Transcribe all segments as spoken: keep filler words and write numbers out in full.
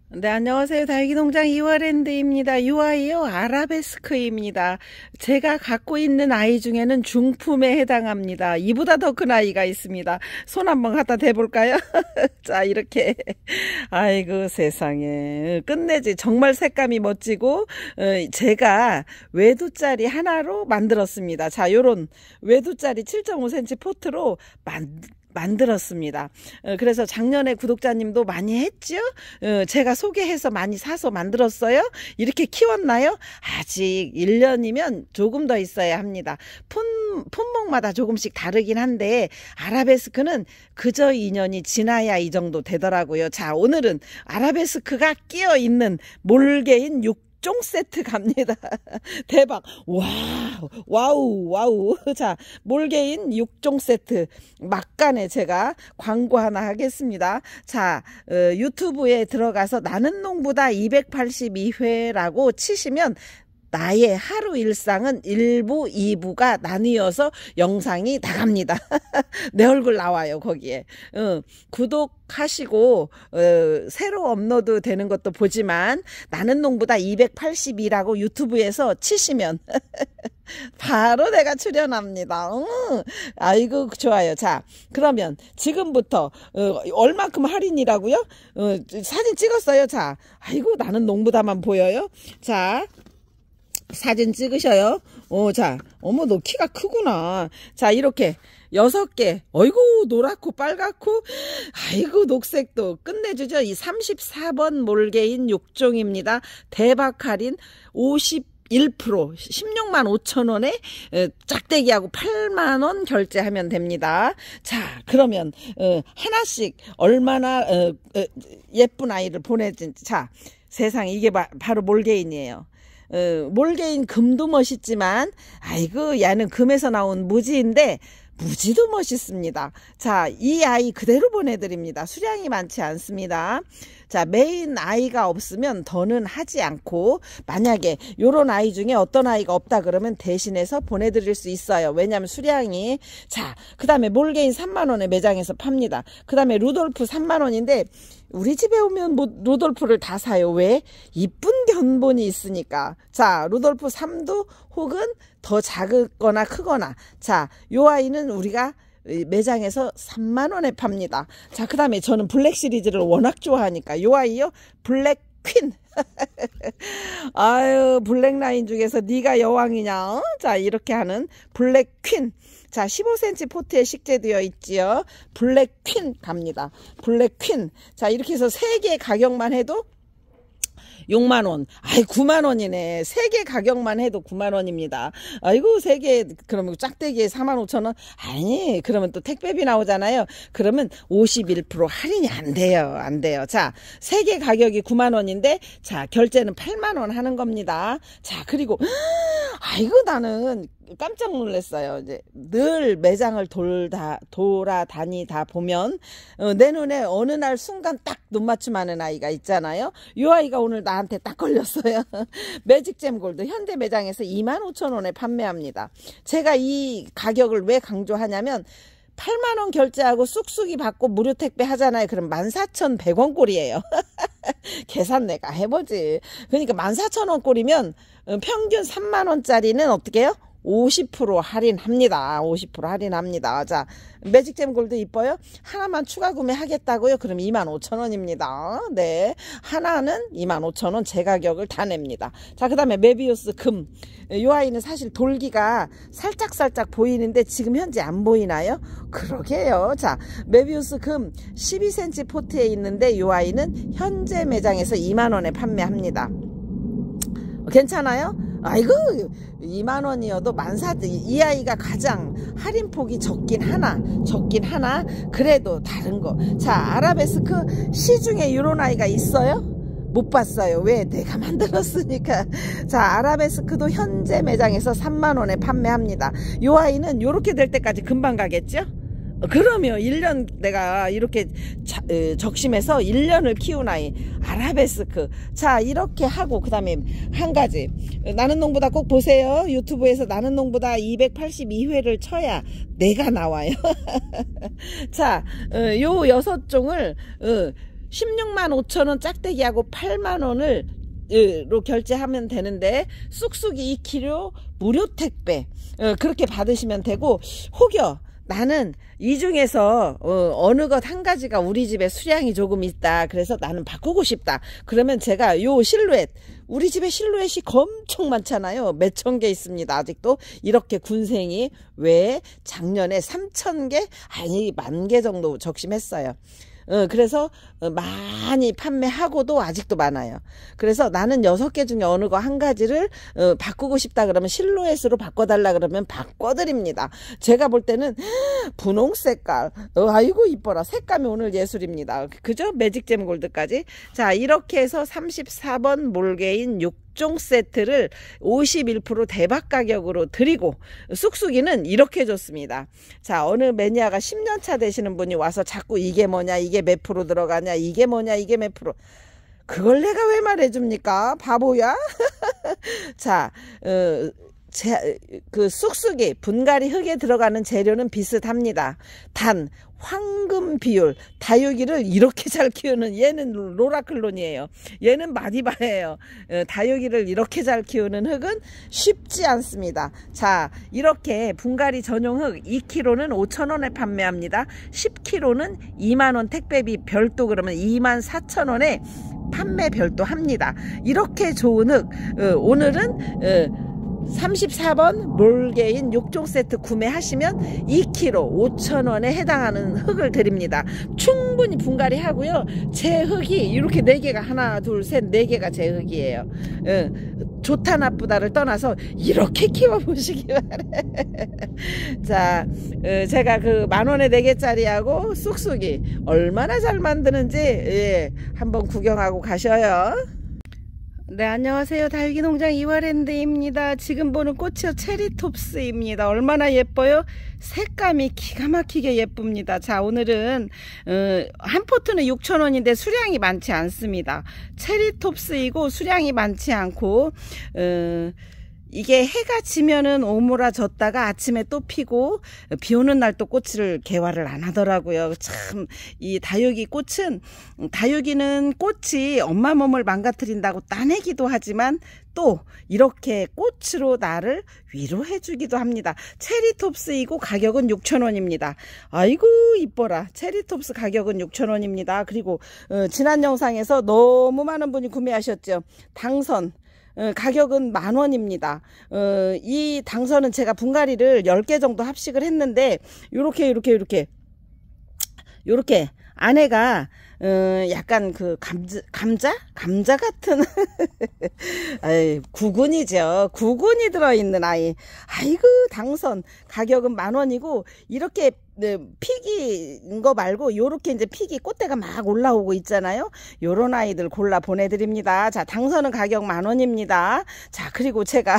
네, 안녕하세요. 다육이농장 이화랜드입니다. 이 아이요, 아라베스크입니다. 제가 갖고 있는 아이 중에는 중품에 해당합니다. 이보다 더 큰 아이가 있습니다. 손 한번 갖다 대볼까요? 자, 이렇게. 아이고, 세상에. 끝내지. 정말 색감이 멋지고, 제가 외두짜리 하나로 만들었습니다. 자, 요런 외두짜리 칠 점 오 센티미터 포트로 만 만들었습니다. 그래서 작년에 구독자님도 많이 했죠? 제가 소개해서 많이 사서 만들었어요? 이렇게 키웠나요? 아직 일 년이면 조금 더 있어야 합니다. 품, 품목마다 조금씩 다르긴 한데 아라베스크는 그저 이 년이 지나야 이 정도 되더라고요. 자, 오늘은 아라베스크가 끼어 있는 몰개인 육 종 세트 갑니다. 대박. 와우, 와우, 와우. 자, 몰개인 육 종 세트. 막간에 제가 광고 하나 하겠습니다. 자, 어, 유튜브에 들어가서 나는 농부다 이백팔십이 회라고 치시면 나의 하루 일상은 일 부, 이 부가 나뉘어서 영상이 나갑니다. 내 얼굴 나와요, 거기에. 어, 구독하시고 어, 새로 업로드 되는 것도 보지만 나는 농부다 이백팔십이라고 유튜브에서 치시면 바로 내가 출연합니다. 어, 아이고, 좋아요. 자, 그러면 지금부터 어, 얼마큼 할인이라고요? 어, 사진 찍었어요. 자, 아이고, 나는 농부다만 보여요. 자, 사진 찍으셔요. 어, 자, 어머, 너 키가 크구나. 자, 이렇게 여섯 개. 어이구, 노랗고 빨갛고, 아이고, 녹색도 끝내주죠. 이 삼십사 번 몰개인 육 종입니다. 대박 할인 오십일 퍼센트, 십육만 오천 원에 짝대기하고 팔만 원 결제하면 됩니다. 자, 그러면 어, 하나씩 얼마나 어, 어, 예쁜 아이를 보내든지. 자, 세상에 이게 바, 바로 몰개인이에요. 어, 몰개인 금도 멋있지만 아이고, 얘는 금에서 나온 무지인데 무지도 멋있습니다. 자, 이 아이 그대로 보내드립니다. 수량이 많지 않습니다. 자, 메인 아이가 없으면 더는 하지 않고, 만약에 요런 아이 중에 어떤 아이가 없다 그러면 대신해서 보내드릴 수 있어요. 왜냐하면 수량이. 자, 그 다음에 몰개인 삼만 원에 매장에서 팝니다. 그 다음에 루돌프 삼만 원인데 우리 집에 오면 뭐 루돌프를 다 사요. 왜? 이쁜 견본이 있으니까. 자, 루돌프 삼두 혹은 더 작거나 크거나. 자, 요 아이는 우리가 매장에서 삼만 원에 팝니다. 자, 그 다음에 저는 블랙 시리즈를 워낙 좋아하니까 요 아이요, 블랙 퀸. 아유, 블랙 라인 중에서 네가 여왕이냐? 어? 자, 이렇게 하는 블랙 퀸. 자, 십오 센티미터 포트에 식재되어 있지요. 블랙 퀸 갑니다. 블랙 퀸. 자, 이렇게 해서 세 개 가격만 해도 육만 원. 아이, 구만 원이네. 세 개 가격만 해도 구만 원입니다. 아이고, 세 개, 그러면 짝대기에 사만 오천 원? 아니, 그러면 또 택배비 나오잖아요. 그러면 오십일 퍼센트 할인이 안 돼요. 안 돼요. 자, 세 개 가격이 구만 원인데, 자, 결제는 팔만 원 하는 겁니다. 자, 그리고, 아이고, 나는 깜짝 놀랐어요. 이제 늘 매장을 돌다, 돌아다니다 보면, 어, 내 눈에 어느 날 순간 딱 눈맞춤하는 아이가 있잖아요. 이 아이가 오늘 나한테 딱 걸렸어요. 매직잼 골드 현대 매장에서 이만 오천 원에 판매합니다. 제가 이 가격을 왜 강조하냐면, 팔만 원 결제하고 쑥쑥이 받고 무료 택배 하잖아요. 그럼 만 사천 백 원 꼴이에요. 계산 내가 해보지. 그러니까 만 사천 원 꼴이면 평균 삼만 원짜리는 어떻게 해요? 오십 퍼센트 할인합니다. 오십 퍼센트 할인합니다. 자, 매직잼 골드 이뻐요? 하나만 추가 구매하겠다고요? 그럼 이만 오천 원입니다. 네. 하나는 이만 오천 원 제 가격을 다 냅니다. 자, 그 다음에 메비우스 금. 이 아이는 사실 돌기가 살짝살짝 보이는데 지금 현재 안 보이나요? 그러게요. 자, 메비우스 금 십이 센티미터 포트에 있는데 이 아이는 현재 매장에서 이만 원에 판매합니다. 괜찮아요? 아이고, 이만 원이어도 만사, 이 아이가 가장 할인폭이 적긴 하나, 적긴 하나, 그래도 다른 거. 자, 아라베스크 시중에 이런 아이가 있어요? 못 봤어요. 왜? 내가 만들었으니까. 자, 아라베스크도 현재 매장에서 삼만 원에 판매합니다. 이 아이는 요렇게 될 때까지 금방 가겠죠? 그러면 일 년 내가 이렇게 자, 에, 적심해서 일 년을 키운 아이 아라베스크. 자, 이렇게 하고 그 다음에 한 가지, 나는 농부다 꼭 보세요. 유튜브에서 나는 농부다 이백팔십이 회를 쳐야 내가 나와요. 자, 어, 요 여섯 종을 어, 십육만 오천 원 짝대기하고 팔만 원을 로 결제하면 되는데 쑥쑥이 이 킬로그램 무료 택배 그렇게 받으시면 되고, 혹여 나는 이 중에서 어, 어느 것 한 가지가 우리 집에 수량이 조금 있다, 그래서 나는 바꾸고 싶다, 그러면 제가 요 실루엣, 우리 집에 실루엣이 엄청 많잖아요. 몇천 개 있습니다. 아직도 이렇게 군생이. 왜 작년에 삼천 개 아니 만 개 정도 적심했어요. 어, 그래서 많이 판매하고도 아직도 많아요. 그래서 나는 여섯 개 중에 어느 거 한 가지를 어, 바꾸고 싶다 그러면 실루엣으로 바꿔달라 그러면 바꿔드립니다. 제가 볼 때는 분홍 색깔, 어, 아이고 이뻐라. 색감이 오늘 예술입니다. 그죠? 매직잼 골드까지. 자, 이렇게 해서 삼십사 번 몰개인 육 종 세트를 오십일 퍼센트 대박 가격으로 드리고, 쑥쑥이는 이렇게 줬습니다. 자, 어느 매니아가 십 년 차 되시는 분이 와서 자꾸 이게 뭐냐, 이게 몇 프로 들어가냐, 이게 뭐냐, 이게 몇 프로. 그걸 내가 왜 말해줍니까? 바보야? 자, 어, 제, 그 쑥쑥이 분갈이 흙에 들어가는 재료는 비슷합니다. 단 황금 비율, 다육이를 이렇게 잘 키우는, 얘는 로라클론이에요. 얘는 마디바예요. 다육이를 이렇게 잘 키우는 흙은 쉽지 않습니다. 자, 이렇게 분갈이 전용 흙 이 킬로그램는 오천 원에 판매합니다. 십 킬로그램는 이만 원 택배비 별도, 그러면 이만 사천 원에 판매 별도 합니다. 이렇게 좋은 흙, 오늘은 삼십사 번 몰개인 육 종 세트 구매하시면 이 킬로그램 오천 원에 해당하는 흙을 드립니다. 충분히 분갈이 하고요. 제 흙이 이렇게 네 개가, 하나 둘 셋 네 개가 제 흙이에요. 어, 좋다 나쁘다를 떠나서 이렇게 키워보시기 바래. 자, 어, 제가 그 만원에 네 개짜리하고 쑥쑥이 얼마나 잘 만드는지 예, 한번 구경하고 가셔요. 네, 안녕하세요. 다육이 농장 이화랜드입니다. 지금 보는 꽃이요, 체리톱스입니다. 얼마나 예뻐요? 색감이 기가 막히게 예쁩니다. 자, 오늘은 어, 한 포트는 육천 원인데 수량이 많지 않습니다. 체리톱스이고 수량이 많지 않고, 어, 이게 해가 지면은 오므라졌다가 아침에 또 피고, 비 오는 날 또 꽃을 개화를 안 하더라고요. 참, 이 다육이 꽃은, 다육이는 꽃이 엄마 몸을 망가뜨린다고 따내기도 하지만 또 이렇게 꽃으로 나를 위로해 주기도 합니다. 체리톱스이고 가격은 육천 원입니다. 아이고 이뻐라. 체리톱스 가격은 육천 원입니다. 그리고 어, 지난 영상에서 너무 많은 분이 구매하셨죠. 당선. 어, 가격은 만 원입니다. 어, 이 당선은 제가 분갈이를 열 개 정도 합식을 했는데, 요렇게, 요렇게, 요렇게, 요렇게, 안에가, 어, 약간 그 감자, 감자? 감자 같은, 아이, 구근이죠. 구근이 들어있는 아이. 아이고, 당선. 가격은 만 원이고, 이렇게, 네, 픽인 거 말고 요렇게 이제 픽이 꽃대가 막 올라오고 있잖아요. 요런 아이들 골라 보내드립니다. 자, 당선은 가격 만 원입니다. 자, 그리고 제가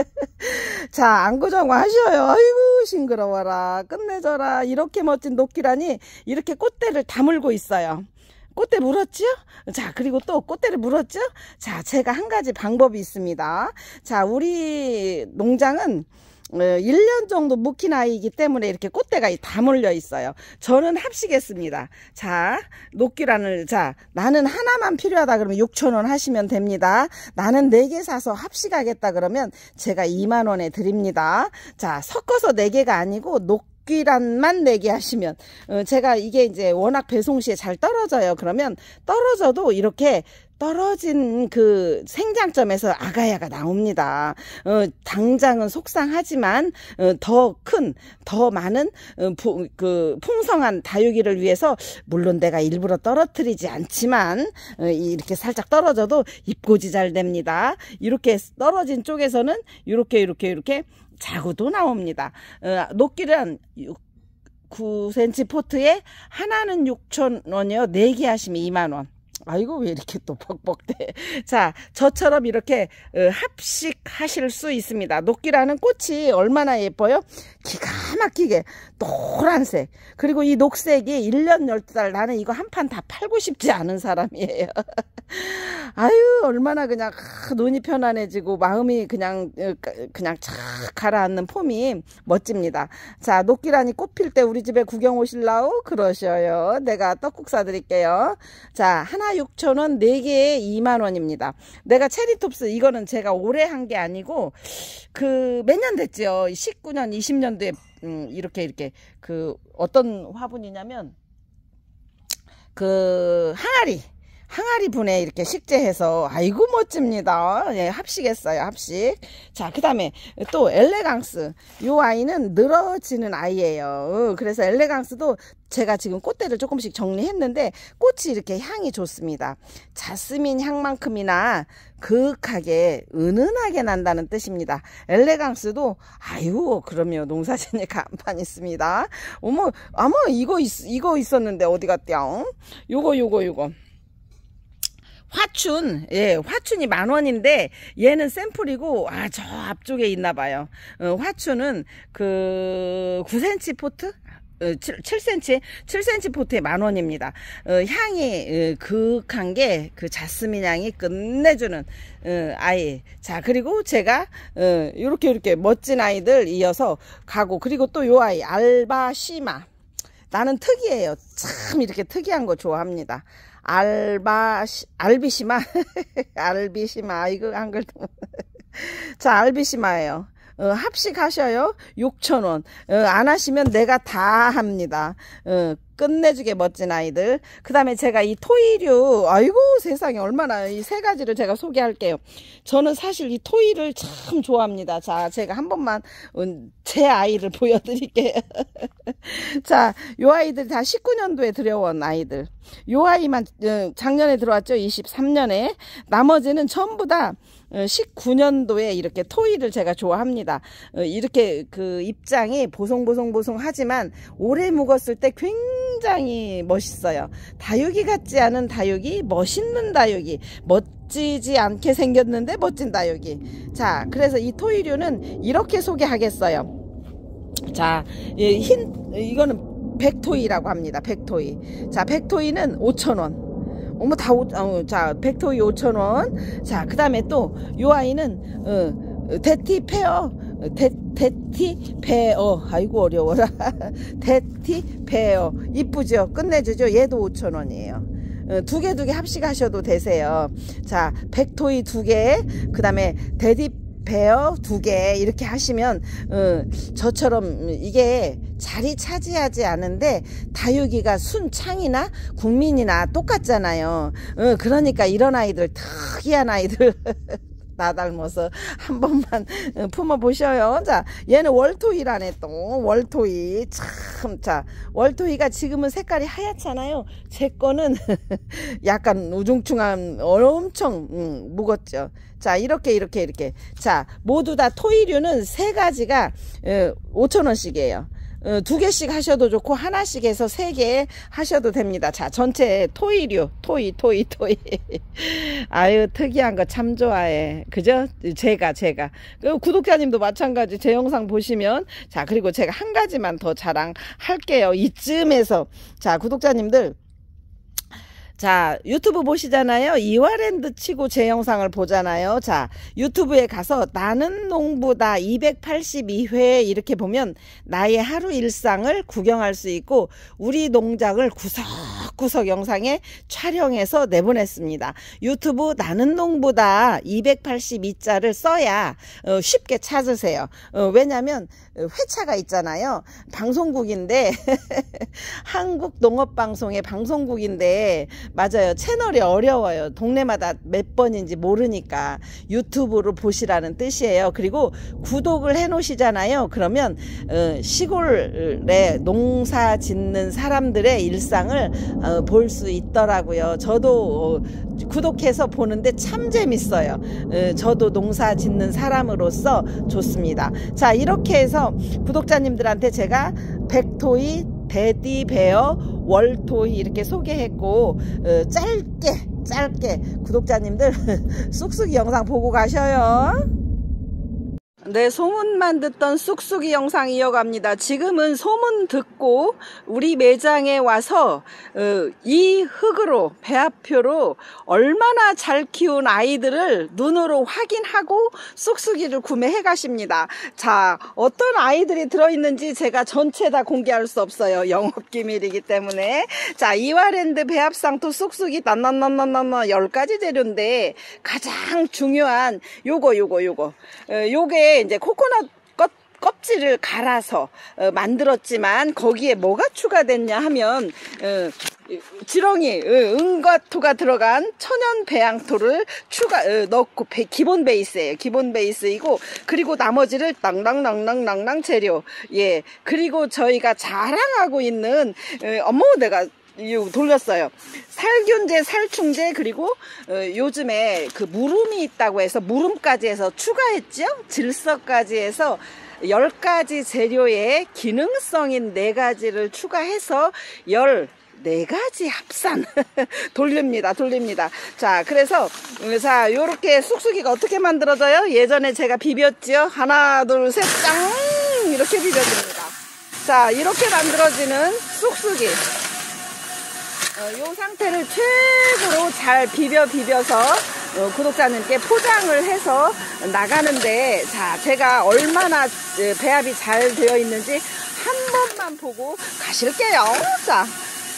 자, 안구정화 하셔요. 아이고 싱그러워라, 끝내줘라. 이렇게 멋진 녹기란이 이렇게 꽃대를 다물고 있어요. 꽃대 물었죠? 자, 그리고 또 꽃대를 물었죠? 자, 제가 한 가지 방법이 있습니다. 자, 우리 농장은 일 년 정도 묵힌 아이이기 때문에 이렇게 꽃대가 다 몰려 있어요. 저는 합식했습니다. 자, 녹기란을, 자, 나는 하나만 필요하다 그러면 육천 원 하시면 됩니다. 나는 네 개 사서 합식하겠다 그러면 제가 이만 원에 드립니다. 자, 섞어서 네 개가 아니고 녹 기란만 내게 하시면, 어, 제가 이게 이제 워낙 배송 시에 잘 떨어져요. 그러면 떨어져도 이렇게 떨어진 그 생장점에서 아가야가 나옵니다. 어, 당장은 속상하지만 어, 더 큰, 더 많은 어, 부, 그 풍성한 다육이를 위해서, 물론 내가 일부러 떨어뜨리지 않지만 어, 이렇게 살짝 떨어져도 입고지 잘 됩니다. 이렇게 떨어진 쪽에서는 이렇게 이렇게 이렇게 자구도 나옵니다. 어, 녹기란 구 센티미터 포트에 하나는 육천 원이요. 네 개 하시면 이만 원. 아이고 왜 이렇게 또 벅벅대. 자, 저처럼 이렇게 어, 합식하실 수 있습니다. 녹기라는 꽃이 얼마나 예뻐요? 기가 막히게 노란색. 그리고 이 녹색이 일 년 열 달, 나는 이거 한 판 다 팔고 싶지 않은 사람이에요. 아유, 얼마나 그냥 눈이 편안해지고 마음이 그냥 그냥 착 가라앉는 폼이 멋집니다. 자, 녹기란이 꽃필 때 우리 집에 구경 오실라우? 그러셔요. 내가 떡국 사드릴게요. 자, 하나 육천 원, 네 개에 이만 원입니다. 내가 체리톱스 이거는 제가 올해 한 게 아니고 그 몇 년 됐죠. 십구 년, 이십 년도에 음, 이렇게 이렇게 그 어떤 화분이냐면 그 항아리 항아리 분에 이렇게 식재해서 아이고 멋집니다. 예, 합식했어요. 합식. 자, 그 다음에 또 엘레강스. 요 아이는 늘어지는 아이예요. 어, 그래서 엘레강스도 제가 지금 꽃대를 조금씩 정리했는데 꽃이 이렇게 향이 좋습니다. 자스민 향만큼이나 그윽하게 은은하게 난다는 뜻입니다. 엘레강스도 아유 그럼요 농사진이 간판 있습니다. 어머 아마 이거 있, 이거 있었는데 어디 갔대요? 요거 요거 요거 화춘, 예, 화춘이 만 원인데, 얘는 샘플이고, 아, 저 앞쪽에 있나 봐요. 어, 화춘은 그, 구 센티미터 포트? 어, 칠 센티미터? 칠 센티미터 포트에 만 원입니다. 어, 향이, 어, 그윽한 게, 그 자스민 향이 끝내주는, 어, 아이. 자, 그리고 제가, 어, 요렇게, 요렇게 멋진 아이들 이어서 가고, 그리고 또 요 아이, 알바시마. 나는 특이해요. 참, 이렇게 특이한 거 좋아합니다. 알바, 알비시마, 알비시마, 이거 한글도. 자, 알비시마예요. 어, 합식하셔요. 육천 원. 어, 안 하시면 내가 다 합니다. 어, 끝내주게 멋진 아이들. 그 다음에 제가 이 토이류, 아이고 세상에 얼마나 이 세 가지를 제가 소개할게요. 저는 사실 이 토이를 참 좋아합니다. 자, 제가 한 번만 제 아이를 보여드릴게요. 자, 요 아이들 다 십구 년도에 들여온 아이들. 요 아이만 작년에 들어왔죠. 이십삼 년에. 나머지는 전부 다 십구 년도에 이렇게 토이를 제가 좋아합니다. 이렇게 그 입장이 보송보송보송 하지만 오래 묵었을 때 굉장히 멋있어요. 다육이 같지 않은 다육이, 멋있는 다육이, 멋지지 않게 생겼는데 멋진 다육이. 자, 그래서 이 토이류는 이렇게 소개하겠어요. 자, 흰 이거는 백토이라고 합니다. 백토이. 자, 백토이는 오천 원. 어머 다 오, 어, 자 백토이 오천 원. 자, 그 다음에 또 요 아이는 어, 데티 페어 데, 데티 페어 아이고 어려워라. 데티 페어 이쁘죠? 끝내주죠? 얘도 오천 원이에요. 어, 두 개 두 개 합식하셔도 되세요. 자, 백토이 두 개, 그 다음에 데디 베어 두 개 이렇게 하시면 어, 저처럼 이게 자리 차지하지 않은데 다육이가 순창이나 국민이나 똑같잖아요. 어, 그러니까 이런 아이들 특이한 아이들 나 닮아서 한 번만 품어보셔요. 자, 얘는 월토이라네 또. 월토이. 참, 자, 월토이가 지금은 색깔이 하얗잖아요. 제 거는 약간 우중충한 엄청 음, 묵었죠. 자, 이렇게 이렇게 이렇게. 자, 모두 다 토이류는 세 가지가 어, 오천 원씩이에요. 어, 두 개씩 하셔도 좋고 하나씩 해서 세 개 하셔도 됩니다. 자, 전체 토이류 토이 토이 토이. 아유 특이한 거 참 좋아해. 그죠? 제가 제가 그 구독자님도 마찬가지 제 영상 보시면. 자, 그리고 제가 한 가지만 더 자랑할게요. 이쯤에서. 자, 구독자님들, 자, 유튜브 보시잖아요. 이화랜드 치고 제 영상을 보잖아요. 자, 유튜브에 가서 나는 농부다 이백팔십이 회 이렇게 보면 나의 하루 일상을 구경할 수 있고 우리 농장을 구석구석 영상에 촬영해서 내보냈습니다. 유튜브 나는 농부다 이백팔십이 자를 써야 어, 쉽게 찾으세요. 어, 왜냐면 회차가 있잖아요. 방송국인데 한국농업방송의 방송국인데 맞아요. 채널이 어려워요. 동네마다 몇 번인지 모르니까 유튜브로 보시라는 뜻이에요. 그리고 구독을 해 놓으시잖아요. 그러면 어, 시골에 농사 짓는 사람들의 일상을 어, 볼 수 있더라고요. 저도 어, 구독해서 보는데 참 재밌어요. 어, 저도 농사 짓는 사람으로서 좋습니다. 자, 이렇게 해서 구독자님들한테 제가 백토이, 데디 베어, 월토이 이렇게 소개했고 어, 짧게 짧게 구독자님들 쑥쑥 영상 보고 가셔요. 네, 소문만 듣던 쑥쑥이 영상 이어갑니다. 지금은 소문 듣고 우리 매장에 와서 어, 이 흙으로, 배합표로 얼마나 잘 키운 아이들을 눈으로 확인하고 쑥쑥이를 구매해 가십니다. 자, 어떤 아이들이 들어있는지 제가 전체 다 공개할 수 없어요. 영업기밀이기 때문에. 자, 이와랜드 배합상토 쑥쑥이 난난난난난 열 가지 재료인데 가장 중요한 요거 요거 요거 어, 요게 이제 코코넛 껍, 껍질을 갈아서 어, 만들었지만 거기에 뭐가 추가됐냐 하면 어, 지렁이, 어, 은과 토가 들어간 천연 배양토를 추가 어, 넣고 배, 기본 베이스예요. 기본 베이스이고 그리고 나머지를 낭낭낭낭낭낭 재료. 예. 그리고 저희가 자랑하고 있는 어, 어머 내가 돌렸어요. 살균제, 살충제, 그리고 어, 요즘에 그 무름이 있다고 해서 무름까지 해서 추가했죠. 질서까지 해서 열 가지 재료의 기능성인 네 가지를 추가해서 열 네 가지 합산 돌립니다. 돌립니다. 자, 그래서 자, 요렇게 쑥쑥이가 어떻게 만들어져요? 예전에 제가 비볐죠. 하나, 둘, 셋, 짱! 이렇게 비벼줍니다. 자, 이렇게 만들어지는 쑥쑥이. 어, 이 상태를 최고로 잘 비벼 비벼서 어, 구독자님께 포장을 해서 나가는데, 자, 제가 얼마나 배합이 잘 되어 있는지 한 번만 보고 가실게요. 자,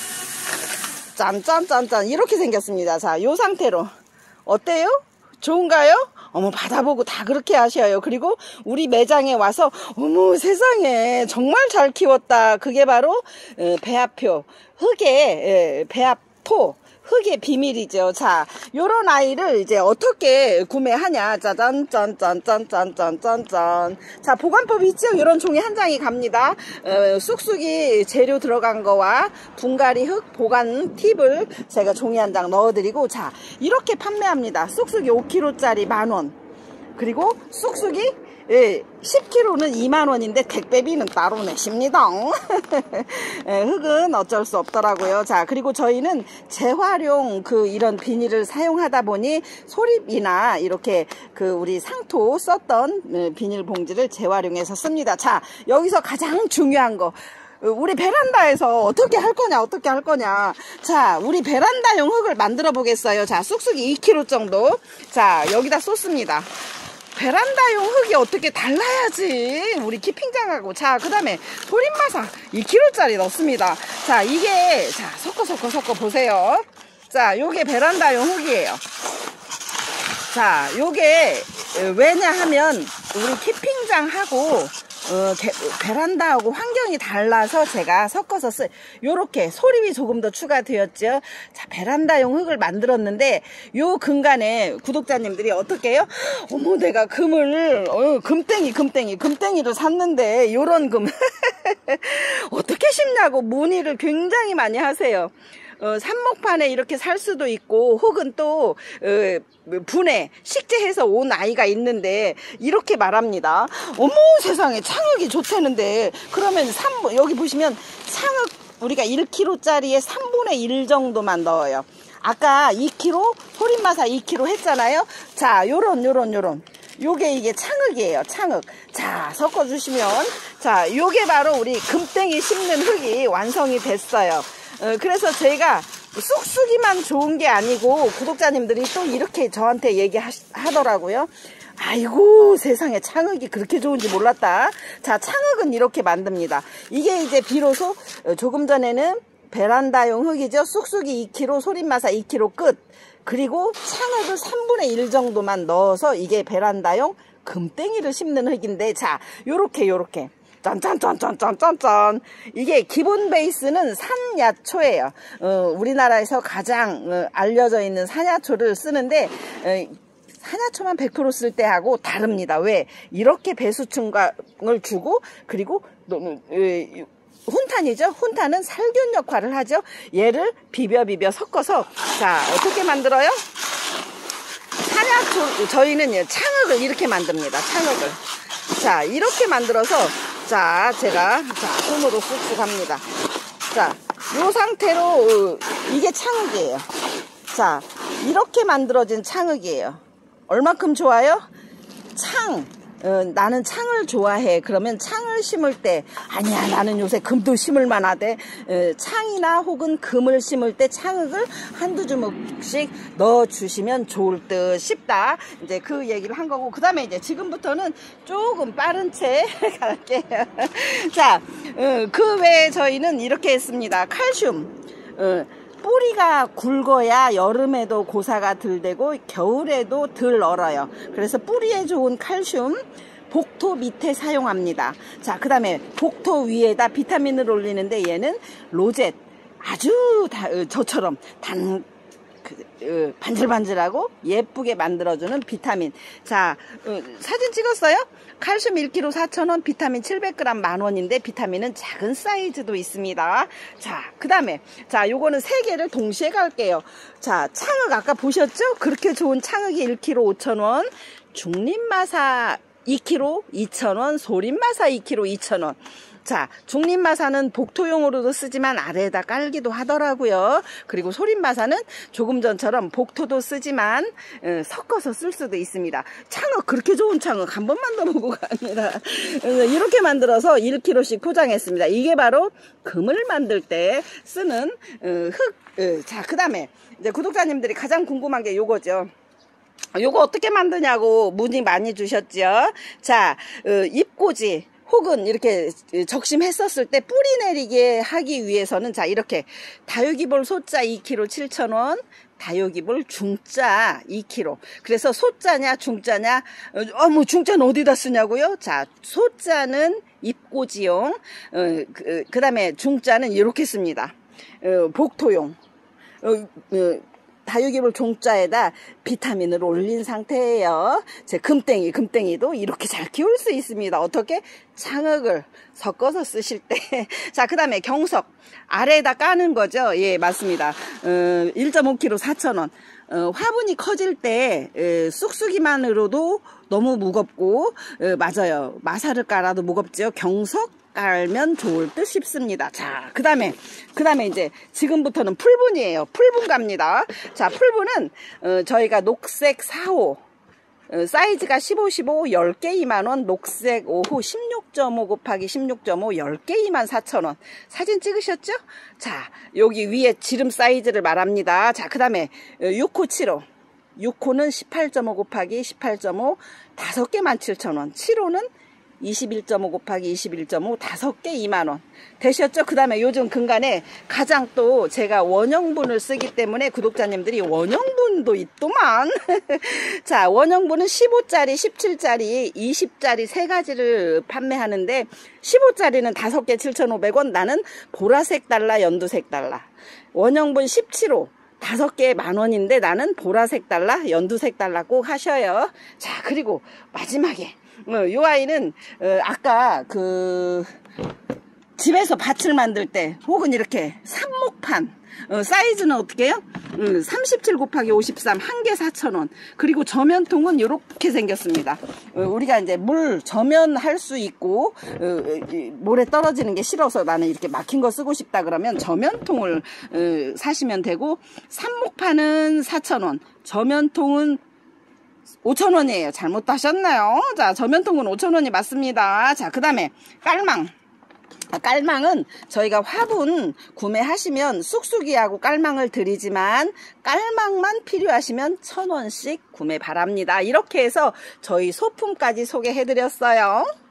짠짠짠짠 이렇게 생겼습니다. 자, 이 상태로 어때요? 좋은가요? 어머, 받아보고 다 그렇게 하셔요. 그리고 우리 매장에 와서 어머 세상에 정말 잘 키웠다. 그게 바로 배합표, 흙의 배합토, 흙의 비밀이죠. 자, 요런 아이를 이제 어떻게 구매하냐. 짜잔, 짠, 짠, 짠, 짠, 짠, 짠, 짠. 자, 보관법이 있죠? 요런 종이 한 장이 갑니다. 어, 쑥쑥이 재료 들어간 거와 분갈이 흙 보관 팁을 제가 종이 한 장 넣어드리고, 자, 이렇게 판매합니다. 쑥쑥이 오 킬로그램짜리 만 원. 그리고 쑥쑥이 예, 십 킬로그램는 이만 원인데 택배비는 따로 내십니다. 예, 흙은 어쩔 수 없더라고요. 자, 그리고 저희는 재활용 그 이런 비닐을 사용하다 보니 소립이나 이렇게 그 우리 상토 썼던 비닐 봉지를 재활용해서 씁니다. 자, 여기서 가장 중요한 거, 우리 베란다에서 어떻게 할 거냐 어떻게 할 거냐. 자, 우리 베란다용 흙을 만들어 보겠어요. 자, 쑥쑥이 이 킬로그램 정도. 자, 여기다 쏟습니다. 베란다용 흙이 어떻게 달라야지 우리 키핑장하고. 자, 그 다음에 소림마사 이 킬로그램짜리 넣습니다. 자, 이게 자 섞어 섞어 섞어 보세요. 자, 요게 베란다용 흙이에요. 자, 요게 왜냐하면 우리 키핑장하고 어, 게, 베란다하고 환경이 달라서 제가 섞어서 쓰, 요렇게 소립이 조금 더 추가되었죠. 자, 베란다용 흙을 만들었는데, 요 근간에 구독자님들이 어떻게 해요? 어머, 내가 금을, 어, 금땡이, 금땡이, 금땡이를 샀는데, 요런 금, 어떻게 심냐고 문의를 굉장히 많이 하세요. 어, 삽목판에 이렇게 살 수도 있고, 혹은 또 어, 분해 식재해서 온 아이가 있는데 이렇게 말합니다. 어머 세상에, 창흙이 좋다는데. 그러면 삼, 여기 보시면 창흙 우리가 일 킬로그램짜리에 삼분의 일 정도만 넣어요. 아까 이 킬로그램 소림마사 이 킬로그램 했잖아요. 자, 요런 요런 요런 요게 이게 창흙이에요. 창흙. 자, 섞어주시면, 자, 요게 바로 우리 금땡이 심는 흙이 완성이 됐어요. 어, 그래서 제가 쑥쑥이만 좋은 게 아니고 구독자님들이 또 이렇게 저한테 얘기하더라고요. 아이고 세상에, 창흙이 그렇게 좋은지 몰랐다. 자, 창흙은 이렇게 만듭니다. 이게 이제 비로소 조금 전에는 베란다용 흙이죠. 쑥쑥이 이 킬로그램, 소림마사 이 킬로그램 끝. 그리고 창흙을 삼분의 일 정도만 넣어서 이게 베란다용 금땡이를 심는 흙인데, 자, 요렇게 요렇게 짠짠짠짠짠짠짠. 이게 기본 베이스는 산야초예요. 어, 우리나라에서 가장 어, 알려져 있는 산야초를 쓰는데, 어, 산야초만 백 퍼센트 쓸 때하고 다릅니다. 왜? 이렇게 배수충을 주고, 그리고 어, 훈탄이죠. 훈탄은 살균 역할을 하죠. 얘를 비벼 비벼 섞어서, 자, 어떻게 만들어요? 산야초, 저희는 창흙을 이렇게 만듭니다. 창흙을. 자, 이렇게 만들어서, 자, 제가, 자, 손으로 쑥쑥 합니다. 자, 요 상태로, 어, 이게 창흙이에요. 자, 이렇게 만들어진 창흙이에요. 얼마큼 좋아요? 창, 어, 나는 창을 좋아해. 그러면 창을 심을 때 아니야 나는 요새 금도 심을 만하대. 어, 창이나 혹은 금을 심을 때 창흙을 한두 주먹씩 넣어주시면 좋을 듯 싶다. 이제 그 얘기를 한 거고, 그 다음에 이제 지금부터는 조금 빠른 채 갈게요. 자, 어, 그 외에 저희는 이렇게 했습니다. 칼슘. 어, 뿌리가 굵어야 여름에도 고사가 덜 되고 겨울에도 덜 얼어요. 그래서 뿌리에 좋은 칼슘 복토 밑에 사용합니다. 자, 그 다음에 복토 위에다 비타민을 올리는데 얘는 로젯, 아주 다, 어, 저처럼 단 그, 어, 반질반질하고 예쁘게 만들어주는 비타민. 자, 어, 사진 찍었어요? 칼슘 일 킬로그램 사천 원, 비타민 칠백 그램 만 원인데 비타민은 작은 사이즈도 있습니다. 자, 그 다음에 자, 요거는 세 개를 동시에 갈게요. 자, 창흙 아까 보셨죠? 그렇게 좋은 창흙이 일 킬로그램 오천 원, 중립마사 이 킬로그램 이천 원, 소림마사 이 킬로그램 이천 원. 자, 중립마사는 복토용으로도 쓰지만 아래에다 깔기도 하더라고요. 그리고 소림마사는 조금 전처럼 복토도 쓰지만 어, 섞어서 쓸 수도 있습니다. 창흙, 그렇게 좋은 창흙 한 번만 넣어보고 갑니다. 이렇게 만들어서 일 킬로그램씩 포장했습니다. 이게 바로 금을 만들 때 쓰는 어, 흙. 어, 자, 그 다음에 이제 구독자님들이 가장 궁금한 게 요거죠. 요거 어떻게 만드냐고 문의 많이 주셨죠. 자, 어, 잎꽂이 혹은 이렇게 적심했었을 때 뿌리 내리게 하기 위해서는 자, 이렇게 다육이볼 소자 이 킬로그램 칠천 원, 다육이볼 중자 이 킬로그램. 그래서 소자냐 중자냐, 어, 뭐 중자는 어디다 쓰냐고요? 자, 소자는 잎꽂이용, 어, 그, 그 다음에 중자는 이렇게 씁니다. 어, 복토용. 어, 어, 다육이볼 종자에다 비타민을 올린 상태예요. 제 금땡이, 금땡이도 이렇게 잘 키울 수 있습니다. 어떻게? 창흙을 섞어서 쓰실 때. 자, 그 다음에 경석. 아래에다 까는 거죠. 예, 맞습니다. 어, 일 점 오 킬로그램 사천 원. 어, 화분이 커질 때 에, 쑥쑥이만으로도 너무 무겁고, 에, 맞아요. 마사를 깔아도 무겁죠. 경석 깔면 좋을 듯 싶습니다. 자, 그 다음에, 그 다음에 이제 지금부터는 풀분이에요. 풀분 갑니다. 자, 풀분은, 어, 저희가 녹색 사 호, 어, 사이즈가 십오, 십오, 열 개 이만 원, 녹색 오 호 십육 점 오 곱하기 십육 점 오, 열 개 이만 사천 원. 사진 찍으셨죠? 자, 여기 위에 지름 사이즈를 말합니다. 자, 그 다음에 육 호, 칠 호. 육 호는 십팔 점 오 곱하기 십팔 점 오, 다섯 개만 칠천 원. 칠 호는 이십일 점 오 곱하기 이십일 점 오, 다섯 개 이만 원. 되셨죠? 그 다음에 요즘 근간에 가장 또 제가 원형분을 쓰기 때문에 구독자님들이 원형분도 있더만. 자, 원형분은 십오 짜리, 십칠 짜리, 이십 짜리 세 가지를 판매하는데 십오 짜리는 다섯 개 칠천오백 원, 나는 보라색 달러, 연두색 달러. 원형분 십칠 호. 다섯 개에 만 원인데 나는 보라색 달러, 연두색 달러 꼭 하셔요. 자, 그리고 마지막에 어, 요 아이는 어, 아까 그 집에서 밭을 만들 때 혹은 이렇게 삽목판 어, 사이즈는 어떻게 해요? 음, 삼십칠 곱하기 오십삼, 한 개 사천 원. 그리고 저면통은 이렇게 생겼습니다. 어, 우리가 이제 물 저면할 수 있고 어, 모래 떨어지는 게 싫어서 나는 이렇게 막힌 거 쓰고 싶다 그러면 저면통을 어, 사시면 되고, 삽목판은 사천 원, 저면통은 오천 원이에요. 잘못 하셨나요? 자, 저면통은 오천 원이 맞습니다. 자, 그 다음에 깔망. 깔망은 저희가 화분 구매하시면 쑥쑥이하고 깔망을 드리지만 깔망만 필요하시면 천 원씩 구매 바랍니다. 이렇게 해서 저희 소품까지 소개해드렸어요.